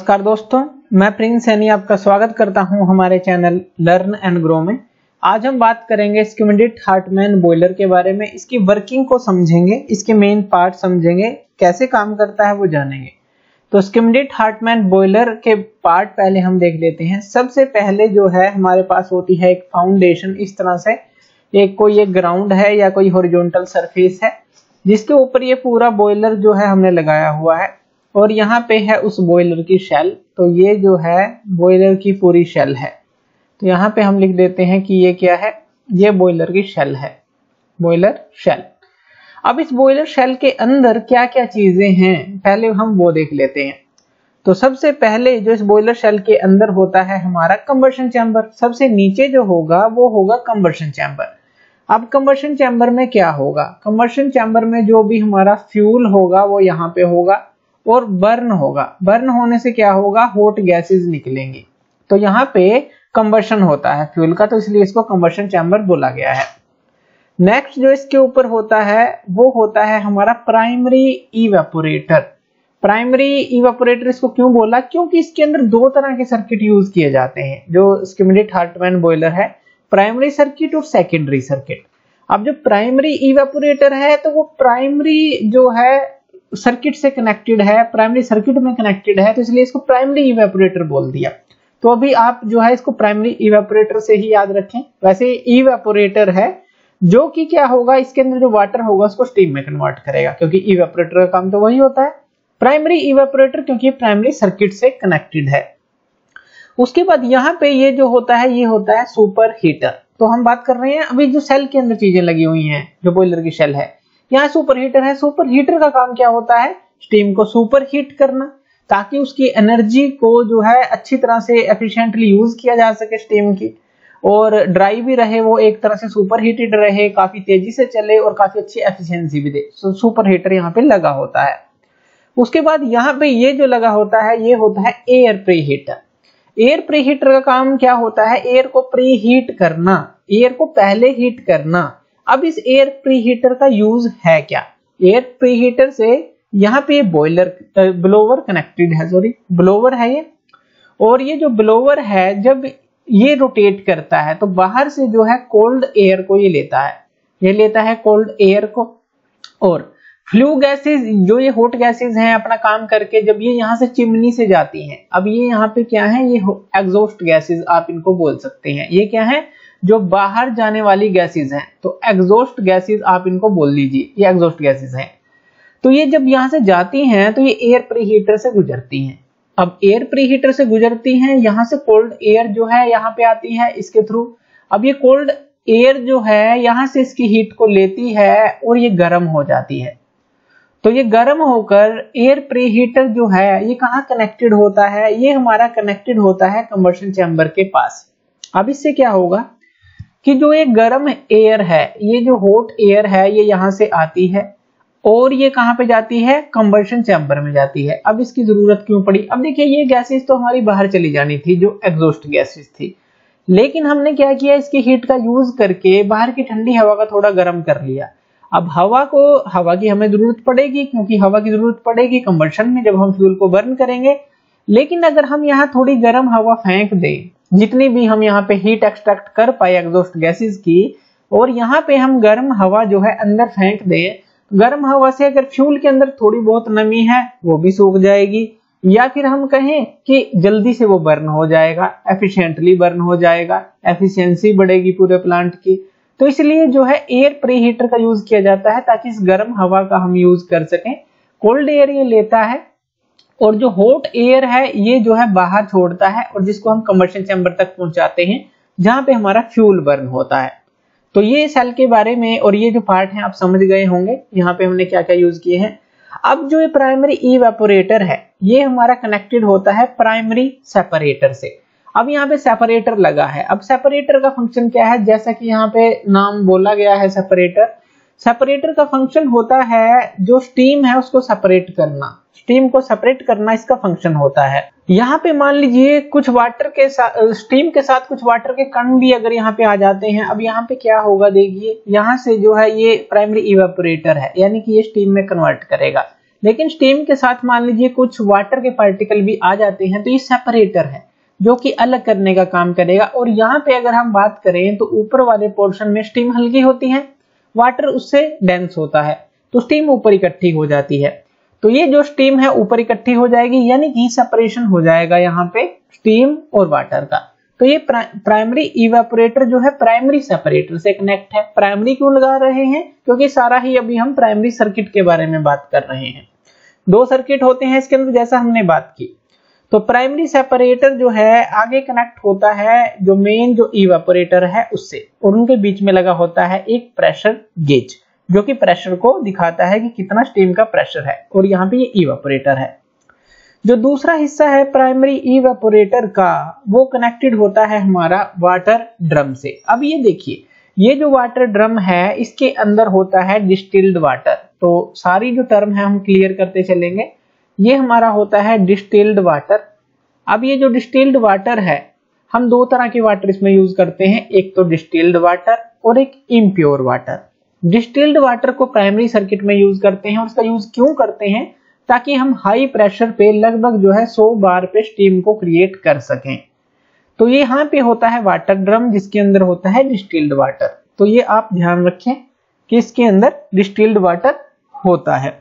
नमस्कार दोस्तों, मैं प्रिंस सैनी आपका स्वागत करता हूं हमारे चैनल लर्न एंड ग्रो में। आज हम बात करेंगे स्किमिडिट हार्टमैन बॉयलर के बारे में। इसकी वर्किंग को समझेंगे, इसके मेन पार्ट समझेंगे, कैसे काम करता है वो जानेंगे। तो स्किमिडिट हार्टमैन बॉयलर के पार्ट पहले हम देख लेते हैं। सबसे पहले जो है हमारे पास होती है एक फाउंडेशन, इस तरह से कोई ग्राउंड है या कोई हॉरिजॉन्टल सरफेस है जिसके ऊपर ये पूरा बॉयलर जो है हमने लगाया हुआ है, और यहाँ पे है उस बॉयलर की शेल। तो ये जो है बॉयलर की पूरी शेल है। तो यहाँ पे हम लिख देते हैं कि ये क्या है, ये बॉयलर की शेल है, बॉयलर शेल। अब इस बॉयलर शेल के अंदर क्या क्या चीजें हैं पहले हम वो देख लेते हैं। तो सबसे पहले जो इस बॉयलर शेल के अंदर होता है हमारा कंबशन चैम्बर। सबसे नीचे जो होगा वो होगा कंबशन चैम्बर। अब कंबशन चैम्बर में क्या होगा, कंबशन चैम्बर में जो भी हमारा फ्यूल होगा वो यहाँ पे होगा और बर्न होगा। बर्न होने से क्या होगा, हॉट गैसेस निकलेंगी। तो यहाँ पे कंबशन होता है फ्यूल का, तो इसलिए इसको कंबशन चैम्बर बोला गया है। नेक्स्ट जो इसके ऊपर होता है वो होता है हमारा प्राइमरी इवेपोरेटर। प्राइमरी इवेपोरेटर इसको क्यों बोला, क्योंकि इसके अंदर दो तरह के सर्किट यूज किए जाते हैं जो स्किमिडिट हार्टमैन बॉयलर है, प्राइमरी सर्किट और सेकेंडरी सर्किट। अब जो प्राइमरी इवेपोरेटर है तो वो प्राइमरी जो है सर्किट से कनेक्टेड है, प्राइमरी सर्किट में कनेक्टेड है, तो इसलिए इसको प्राइमरी इवेपोरेटर बोल दिया। तो अभी आप जो है इसको प्राइमरी इवेपोरेटर से ही याद रखें। वैसे इवेपोरेटर है जो कि क्या होगा, इसके अंदर जो वाटर होगा उसको स्टीम में कन्वर्ट करेगा, क्योंकि इवेपोरेटर का काम तो वही होता है, प्राइमरी इवेपोरेटर, क्योंकि ये प्राइमरी सर्किट से कनेक्टेड है। उसके बाद यहाँ पे ये जो होता है ये होता है सुपर हीटर। तो हम बात कर रहे हैं अभी जो सेल के अंदर चीजें लगी हुई हैं, जो बॉयलर की शेल है, यहाँ सुपर हीटर है। सुपर हीटर का काम क्या होता है, स्टीम को सुपर हीट करना, ताकि उसकी एनर्जी को जो है अच्छी तरह से एफिशिएंटली यूज किया जा सके स्टीम की, और ड्राई भी रहे, वो एक तरह से सुपर हीटेड रहे, काफी तेजी से चले और काफी अच्छी एफिशिएंसी भी दे। तो सुपर हीटर यहाँ पे लगा होता है। उसके बाद यहाँ पे ये जो लगा होता है ये होता है air pre heater. Air pre heater का काम क्या होता है, एयर को प्री हीट करना, एयर को पहले हीट करना। अब इस एयर प्री हीटर का यूज है क्या, एयर प्री हीटर से यहाँ पे बॉयलर ब्लोवर कनेक्टेड है, सॉरी ब्लोवर है ये, और ये जो ब्लोवर है जब ये रोटेट करता है तो बाहर से जो है कोल्ड एयर को ये लेता है, ये लेता है कोल्ड एयर को, और फ्लू गैसेस जो ये हॉट गैसेस हैं अपना काम करके जब ये यहाँ से चिमनी से जाती हैं, अब ये यहाँ पे क्या है, ये एग्जॉस्ट गैसेस आप इनको बोल सकते हैं। ये क्या है, जो बाहर जाने वाली गैसेस हैं, तो एग्जॉस्ट गैसेस आप इनको बोल लीजिए, ये एग्जॉस्ट गैसेस हैं। तो ये जब यहाँ से जाती हैं तो ये एयर प्री हीटर से गुजरती हैं। अब एयर प्री हीटर से गुजरती हैं, यहाँ से कोल्ड एयर जो है यहाँ पे आती है इसके थ्रू। अब ये कोल्ड एयर जो है यहाँ से इसकी हीट को लेती है और ये गर्म हो जाती है। तो ये गर्म होकर एयर प्री हीटर जो है ये कहाँ कनेक्टेड होता है, ये हमारा कनेक्टेड होता है कंबशन चैम्बर के पास। अब इससे क्या होगा कि जो ये गर्म एयर है, ये जो हॉट एयर है, ये यहाँ से आती है और ये कहाँ पे जाती है, कंबशन चैम्बर में जाती है। अब इसकी जरूरत क्यों पड़ी, अब देखिए ये गैसेस तो हमारी बाहर चली जानी थी जो एग्जॉस्ट गैसेस थी, लेकिन हमने क्या किया, इसकी हीट का यूज करके बाहर की ठंडी हवा का थोड़ा गर्म कर लिया। अब हवा की हमें जरूरत पड़ेगी, क्योंकि हवा की जरूरत पड़ेगी कंबशन में जब हम फ्यूल को बर्न करेंगे। लेकिन अगर हम यहाँ थोड़ी गर्म हवा फेंक दें, जितनी भी हम यहाँ पे हीट एक्सट्रैक्ट कर पाए एग्जॉस्ट गैसेस की, और यहाँ पे हम गर्म हवा जो है अंदर फेंक दें, गर्म हवा से अगर फ्यूल के अंदर थोड़ी बहुत नमी है वो भी सूख जाएगी, या फिर हम कहें कि जल्दी से वो बर्न हो जाएगा, एफिशिएंटली बर्न हो जाएगा, एफिशिएंसी बढ़ेगी पूरे प्लांट की। तो इसलिए जो है एयर प्री हीटर का यूज किया जाता है ताकि इस गर्म हवा का हम यूज कर सकें। कोल्ड एयर ये लेता है और जो हॉट एयर है ये जो है बाहर छोड़ता है, और जिसको हम कंबशन चैम्बर तक पहुंचाते हैं जहां पे हमारा फ्यूल बर्न होता है। तो ये सेल के बारे में और ये जो पार्ट है आप समझ गए होंगे यहाँ पे हमने क्या क्या यूज किए हैं। अब जो ये प्राइमरी इवेपोरेटर है ये हमारा कनेक्टेड होता है प्राइमरी सेपरेटर से। अब यहाँ पे सेपरेटर लगा है। अब सेपरेटर का फंक्शन क्या है, जैसा कि यहाँ पे नाम बोला गया है सेपरेटर। सेपरेटर का फंक्शन होता है जो स्टीम है उसको सेपरेट करना, स्टीम को सेपरेट करना इसका फंक्शन होता है। यहाँ पे मान लीजिए कुछ वाटर के साथ, स्टीम के साथ कुछ वाटर के कण भी अगर यहाँ पे आ जाते हैं, अब यहाँ पे क्या होगा देखिए, यहाँ से जो है ये प्राइमरी इवेपोरेटर है, यानी कि ये स्टीम में कन्वर्ट करेगा। लेकिन स्टीम के साथ मान लीजिए कुछ वाटर के पार्टिकल भी आ जाते हैं, तो ये सेपरेटर है जो कि अलग करने का काम करेगा। और यहाँ पे अगर हम बात करें तो ऊपर वाले पोर्शन में स्टीम हल्की होती है, वाटर उससे डेंस होता है, तो स्टीम ऊपर इकट्ठी हो जाती है। तो ये जो स्टीम है ऊपर इकट्ठी हो जाएगी, यानी कि सेपरेशन हो जाएगा यहाँ पे स्टीम और वाटर का। तो ये प्राइमरी इवेपोरेटर जो है प्राइमरी सेपरेटर से कनेक्ट है। प्राइमरी क्यों लगा रहे हैं, क्योंकि सारा ही अभी हम प्राइमरी सर्किट के बारे में बात कर रहे हैं। 2 सर्किट होते हैं इसके अंदर जैसा हमने बात की। तो प्राइमरी सेपरेटर जो है आगे कनेक्ट होता है जो मेन जो इवेपोरेटर है उससे, और उनके बीच में लगा होता है एक प्रेशर गेज जो कि प्रेशर को दिखाता है कि कितना स्टीम का प्रेशर है, और यहाँ पे ये इवेपोरेटर है। जो दूसरा हिस्सा है प्राइमरी इवेपोरेटर का वो कनेक्टेड होता है हमारा वाटर ड्रम से। अब ये देखिए, ये जो वाटर ड्रम है इसके अंदर होता है डिस्टिल्ड वाटर। तो सारी जो टर्म है हम क्लियर करते चलेंगे। ये हमारा होता है डिस्टिल्ड वाटर। अब ये जो डिस्टिल्ड वाटर है, हम 2 तरह के वाटर इसमें यूज करते हैं, एक तो डिस्टिल्ड वाटर और एक इम्प्योर वाटर। डिस्टिल्ड वाटर को प्राइमरी सर्किट में यूज करते हैं, और उसका यूज क्यों करते हैं, ताकि हम हाई प्रेशर पे लगभग जो है 100 बार पे स्टीम को क्रिएट कर सकें। तो ये यहाँ पे होता है वाटर ड्रम जिसके अंदर होता है डिस्टिल्ड वाटर। तो ये आप ध्यान रखें कि इसके अंदर डिस्टिल्ड वाटर होता है।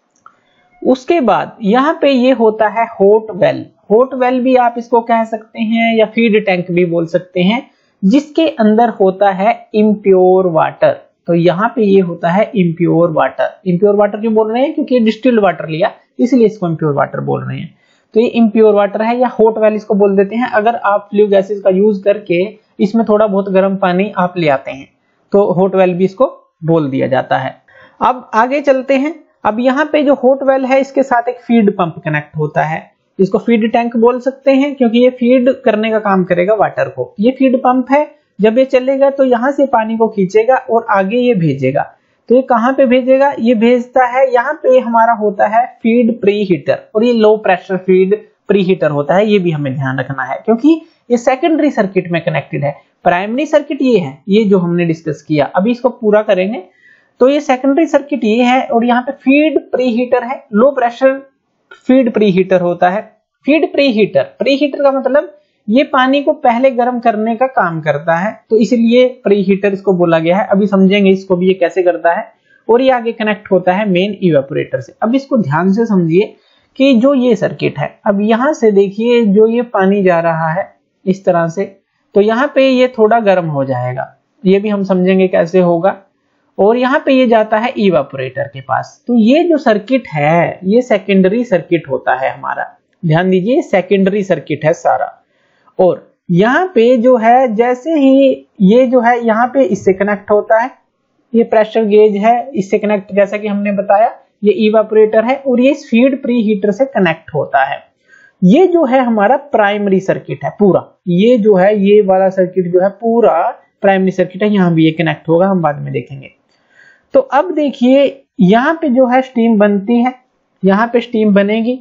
उसके बाद यहाँ पे ये होता है हॉट वेल। हॉट वेल भी आप इसको कह सकते हैं या फीड टैंक भी बोल सकते हैं, जिसके अंदर होता है इम्प्योर वाटर। तो यहाँ पे ये होता है इम्प्योर वाटर। इम्प्योर वाटर क्यों बोल रहे हैं, क्योंकि डिस्टिल्ड वाटर लिया इसलिए इसको इम्प्योर वाटर बोल रहे हैं। तो ये इम्प्योर वाटर है या हॉट वेल इसको बोल देते हैं। अगर आप फ्लू गैसेस का यूज करके इसमें थोड़ा बहुत गर्म पानी आप ले आते हैं तो हॉट वेल भी इसको बोल दिया जाता है। अब आगे चलते हैं। अब यहाँ पे जो हॉट वेल है इसके साथ एक फीड पंप कनेक्ट होता है, इसको फीड टैंक बोल सकते हैं क्योंकि ये फीड करने का काम करेगा वाटर को। ये फीड पंप है, जब ये चलेगा तो यहाँ से पानी को खींचेगा और आगे ये भेजेगा। तो ये कहाँ पे भेजेगा, ये भेजता है यहाँ पे हमारा होता है फीड प्री हीटर, और ये low pressure feed pre heater होता है। ये भी हमें ध्यान रखना है क्योंकि ये सेकेंडरी सर्किट में कनेक्टेड है। प्राइमरी सर्किट ये है, ये जो हमने डिस्कस किया, अभी इसको पूरा करेंगे। तो ये सेकेंडरी सर्किट ये है, और यहाँ पे फीड प्री हीटर है, low pressure feed pre heater होता है। फीड प्री हीटर का मतलब ये पानी को पहले गर्म करने का काम करता है, तो इसलिए प्री हीटर इसको बोला गया है। अभी समझेंगे इसको भी ये कैसे करता है। और ये आगे कनेक्ट होता है मेन इवेपोरेटर से। अब इसको ध्यान से समझिए कि जो ये सर्किट है, अब यहां से देखिए जो ये पानी जा रहा है इस तरह से, तो यहाँ पे ये थोड़ा गर्म हो जाएगा, ये भी हम समझेंगे कैसे होगा। और यहाँ पे ये जाता है इवेपोरेटर के पास। तो ये जो सर्किट है ये सेकेंडरी सर्किट होता है हमारा। ध्यान दीजिए, सेकेंडरी सर्किट है सारा। और यहाँ पे जो है जैसे ही ये जो है यहाँ पे इससे कनेक्ट होता है, ये प्रेशर गेज है, इससे कनेक्ट, जैसा कि हमने बताया ये इवेपोरेटर है, और ये फीड प्री हीटर से कनेक्ट होता है। ये जो है हमारा प्राइमरी सर्किट है पूरा। ये जो है ये वाला सर्किट जो है पूरा प्राइमरी सर्किट है। यहाँ भी ये कनेक्ट होगा, हम बाद में देखेंगे। तो अब देखिए यहाँ पे जो है स्टीम बनती है, यहाँ पे स्टीम बनेगी,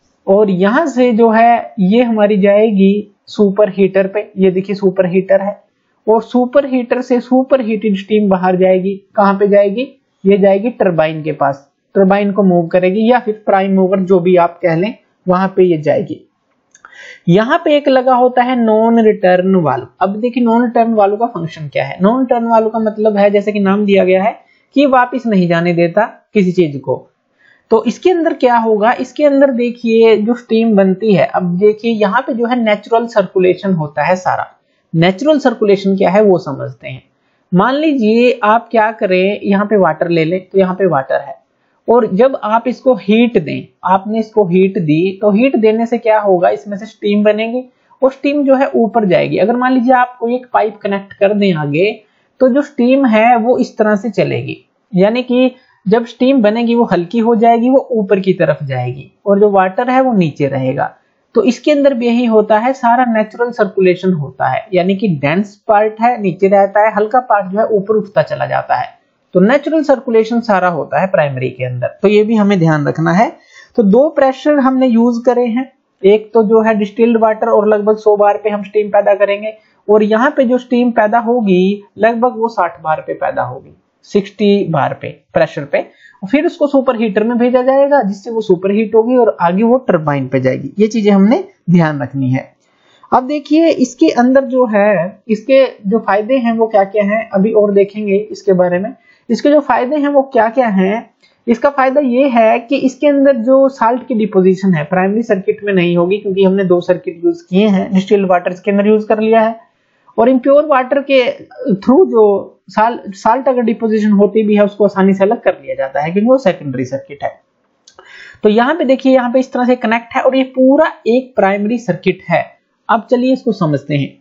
और यहां से जो है ये हमारी जाएगी सुपर हीटर पे। ये देखिए सुपर हीटर है, और सुपर हीटर से सुपर हीटेड स्टीम बाहर जाएगी। कहां पे जाएगी, ये जाएगी टरबाइन के पास। टरबाइन को मूव करेगी, या फिर प्राइम मूवर जो भी आप कह लें, वहां पे ये जाएगी। यहाँ पे एक लगा होता है नॉन रिटर्न वाल्व। अब देखिए नॉन रिटर्न वाल्व का फंक्शन क्या है। नॉन रिटर्न वाल्व का मतलब है, जैसे कि नाम दिया गया है, कि वापस नहीं जाने देता किसी चीज को। तो इसके अंदर क्या होगा, इसके अंदर देखिए जो स्टीम बनती है, अब देखिए यहाँ पे जो है नेचुरल सर्कुलेशन होता है सारा। नेचुरल सर्कुलेशन क्या है वो समझते हैं। मान लीजिए आप क्या करें, यहाँ पे वाटर ले लें, तो यहाँ पे वाटर है, और जब आप इसको हीट दें, आपने इसको हीट दी, तो हीट देने से क्या होगा, इसमें से स्टीम बनेगी, और स्टीम जो है ऊपर जाएगी। अगर मान लीजिए आप कोई एक पाइप कनेक्ट कर दें आगे, तो जो स्टीम है वो इस तरह से चलेगी, यानी कि जब स्टीम बनेगी वो हल्की हो जाएगी, वो ऊपर की तरफ जाएगी, और जो वाटर है वो नीचे रहेगा। तो इसके अंदर भी यही होता है, सारा नेचुरल सर्कुलेशन होता है, यानी कि डेंस पार्ट है नीचे रहता है, हल्का पार्ट जो है ऊपर उठता चला जाता है। तो नेचुरल सर्कुलेशन सारा होता है प्राइमरी के अंदर। तो ये भी हमें ध्यान रखना है। तो 2 प्रेशर हमने यूज करे हैं, एक तो जो है डिस्टिल्ड वाटर, और लगभग 100 बार पे हम स्टीम पैदा करेंगे, और यहाँ पे जो स्टीम पैदा होगी लगभग वो 60 बार पे पैदा होगी। 60 बार पे प्रेशर पे, फिर उसको सुपर हीटर में भेजा जाएगा जिससे वो सुपर हीट होगी और आगे वो टरबाइन पे जाएगी। ये चीजें हमने ध्यान रखनी है। अब देखिए इसके अंदर जो है, इसके जो फायदे हैं वो क्या क्या हैं, अभी और देखेंगे इसके बारे में। इसके जो फायदे हैं वो क्या क्या हैं। इसका फायदा ये है कि इसके अंदर जो साल्ट की डिपोजिशन है प्राइमरी सर्किट में नहीं होगी, क्योंकि हमने 2 सर्किट यूज किए हैं, डिस्टिल्ड वाटर इसके अंदर यूज कर लिया है। और इम्प्योर वाटर के थ्रू जो साल्ट अगर डिपोजिशन होती भी है उसको आसानी से अलग कर लिया जाता है, क्योंकि वो सेकेंडरी सर्किट है। तो यहाँ पे देखिए, यहाँ पे इस तरह से कनेक्ट है और ये पूरा एक प्राइमरी सर्किट है। अब चलिए इसको समझते हैं।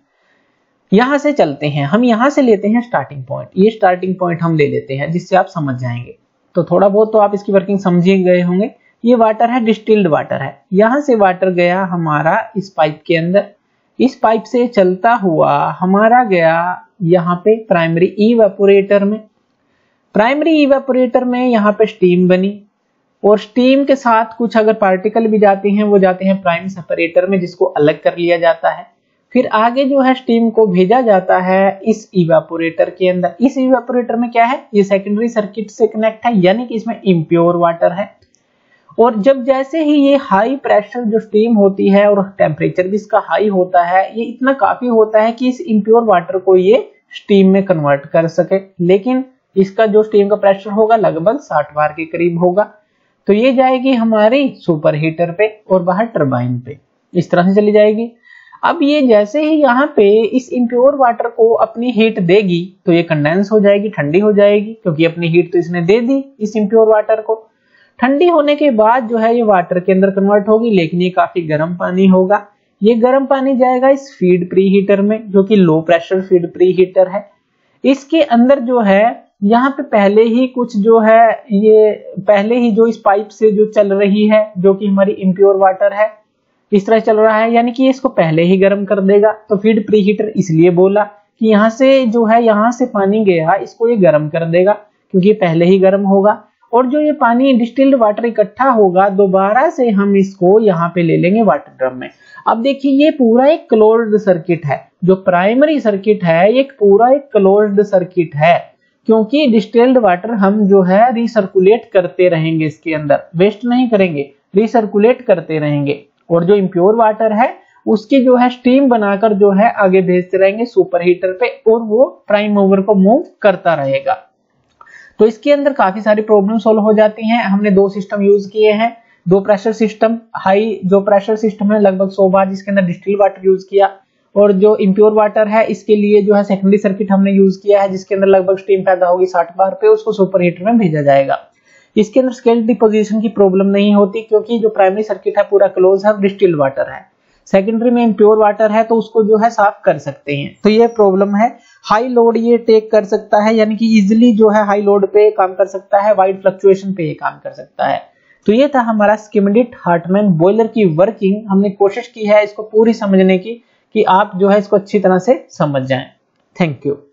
यहां से चलते हैं, हम यहां से लेते हैं स्टार्टिंग पॉइंट, ये स्टार्टिंग पॉइंट हम ले लेते हैं जिससे आप समझ जाएंगे। तो थोड़ा बहुत तो आप इसकी वर्किंग समझ ही गए होंगे। ये वाटर है, डिस्टिल्ड वाटर है। यहां से वाटर गया हमारा इस पाइप के अंदर, इस पाइप से चलता हुआ हमारा गया यहाँ पे प्राइमरी इवेपोरेटर में। प्राइमरी इवेपोरेटर में यहाँ पे स्टीम बनी और स्टीम के साथ कुछ अगर पार्टिकल भी जाते हैं वो जाते हैं प्राइम सेपरेटर में, जिसको अलग कर लिया जाता है। फिर आगे जो है स्टीम को भेजा जाता है इस इवेपोरेटर के अंदर। इस इवेपोरेटर में क्या है, ये सेकेंडरी सर्किट से कनेक्ट है, यानी कि इसमें इम्प्योर वाटर है। और जब जैसे ही ये हाई प्रेशर जो स्टीम होती है और टेम्परेचर भी इसका हाई होता है, ये इतना काफी होता है कि इस इम्प्योर वाटर को ये स्टीम में कन्वर्ट कर सके। लेकिन इसका जो स्टीम का प्रेशर होगा लगभग 60 बार के करीब होगा। तो ये जाएगी हमारी सुपर हीटर पे और बाहर टरबाइन पे, इस तरह से चली जाएगी। अब ये जैसे ही यहाँ पे इस इम्प्योर वाटर को अपनी हीट देगी तो ये कंडेंस हो जाएगी, ठंडी हो जाएगी, क्योंकि अपनी हीट तो इसने दे दी इस इम्प्योर वाटर को। ठंडी होने के बाद जो है ये वाटर के अंदर कन्वर्ट होगी, लेकिन ये काफी गर्म पानी होगा। ये गर्म पानी जाएगा इस फीड प्री हीटर में, जो कि low pressure feed pre heater है। इसके अंदर जो है यहाँ पे पहले ही कुछ जो है, ये पहले ही जो इस पाइप से जो चल रही है, जो कि हमारी इम्प्योर वाटर है, इस तरह चल रहा है, यानी कि इसको पहले ही गर्म कर देगा। तो फीड प्री हीटर इसलिए बोला कि यहाँ से जो है, यहाँ से पानी गया, इसको ये गर्म कर देगा क्योंकि पहले ही गर्म होगा। और जो ये पानी डिस्टिल्ड वाटर इकट्ठा होगा, दोबारा से हम इसको यहाँ पे ले लेंगे वाटर ड्रम में। अब देखिए ये पूरा एक क्लोज्ड सर्किट है, जो प्राइमरी सर्किट है ये पूरा एक क्लोज्ड सर्किट है, क्योंकि डिस्टिल्ड वाटर हम जो है रिसर्कुलेट करते रहेंगे, इसके अंदर वेस्ट नहीं करेंगे, रिसर्कुलेट करते रहेंगे। और जो इम्प्योर वाटर है उसकी जो है स्टीम बनाकर जो है आगे भेजते रहेंगे सुपर हीटर पे, और वो प्राइम मूवर को मूव करता रहेगा। तो इसके अंदर काफी सारी प्रॉब्लम सॉल्व हो जाती हैं। हमने 2 सिस्टम यूज किए हैं, 2 प्रेशर सिस्टम, हाई जो प्रेशर सिस्टम है लगभग 100 बार, जिसके अंदर डिस्टिल्ड वाटर यूज किया। और जो इम्प्योर वाटर है इसके लिए जो है सेकेंडरी सर्किट हमने यूज किया है, जिसके अंदर लगभग स्टीम पैदा होगी 60 बार पे, उसको सुपर हीटर में भेजा जाएगा। इसके अंदर स्केल डिपोजिशन की प्रॉब्लम नहीं होती, क्योंकि जो प्राइमरी सर्किट है पूरा क्लोज है, डिस्टिल्ड वाटर है। सेकेंडरी में इम्प्योर वाटर है तो उसको जो है साफ कर सकते हैं। तो ये प्रॉब्लम है। हाई लोड ये टेक कर सकता है, यानी कि इजिली जो है हाई लोड पे काम कर सकता है, वाइड फ्लक्चुएशन पे ये काम कर सकता है। तो ये था हमारा स्कीमेटिक हार्टमैन बॉयलर की वर्किंग। हमने कोशिश की है इसको पूरी समझने की, कि आप जो है इसको अच्छी तरह से समझ जाएं। Thank you.